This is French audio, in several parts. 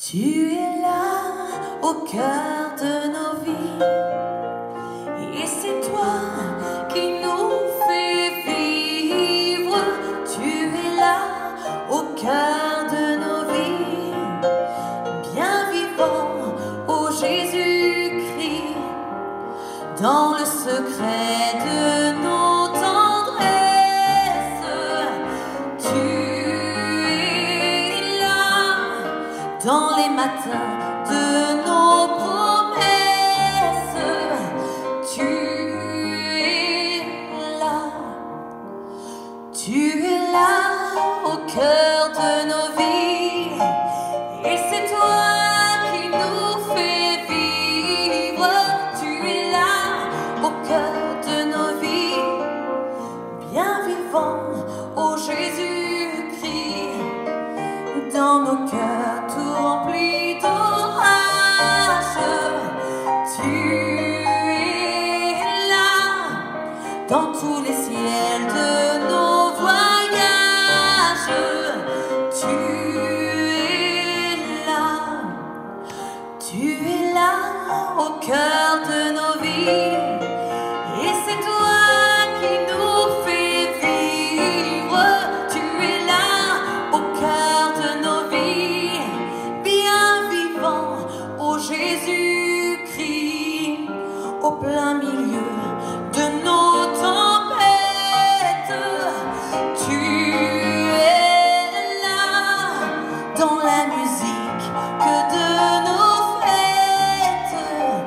Tu es là au cœur de nos vies, et c'est toi qui nous fais vivre. Tu es là au cœur de nos vies, bien vivant, ô Jésus-Christ, dans le secret de nos tendresses. Tu es là dans les matins de nos promesses. Tu es là, tu es là au cœur de nos vies, et c'est toi qui nous fais vivre. Tu es là au cœur de nos vies, bien vivant, ô Jésus-Christ, dans nos cœurs tout remplis d'orage. Tu es là dans tous les ciels de nos voyages. Tu es là au cœur de nos vies, et c'est toi qui nous fais vivre. Tu es là au cœur de nos vies, bien vivant, ô Jésus-Christ, au plein milieu de nos tempêtes. Tu es là dans la musique que de nos fêtes.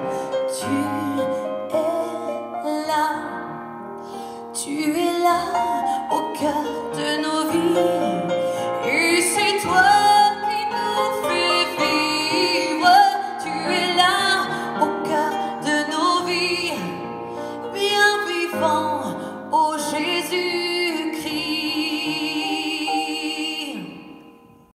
Tu es là au cœur de nos vies, et c'est toi qui nous fais vivre. Tu es là au cœur de nos vies, bien vivant, ô Jésus.